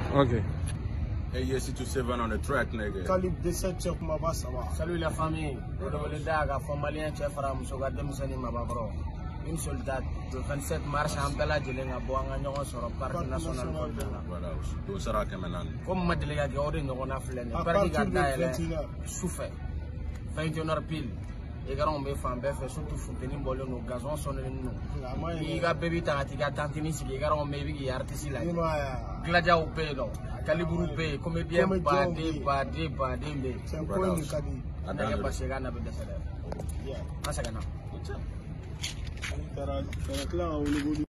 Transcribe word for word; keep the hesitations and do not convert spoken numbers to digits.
Ok. Hey, yes, to seven on the track, nigga. Calibre dix-sept chef Maba, ça va. Salut la famille. Le Daga, Fomalien, chef Ram, Soga Demsani Mababro. Une seule date, le vingt-sept mars, en Bella Djelenga, Boanga, sur le parc national. Voilà, tout sera comme un an. Comme Madeleine, on a flâné. Parti Gadaïla, souffert. vingt et une heures pile. Et quand on me fait un bœuf, surtout Fouteni Bolo, nos gazons sont les noms. Il y a bébé Taratika, Tantinis, il y a un baby qui est artiste là. Gladia au pédo, Caliburu Pay, comme bien badé, badé, badé, mais c'est un point de cadet. On a passé la nave de salaire. Ah, ça gana.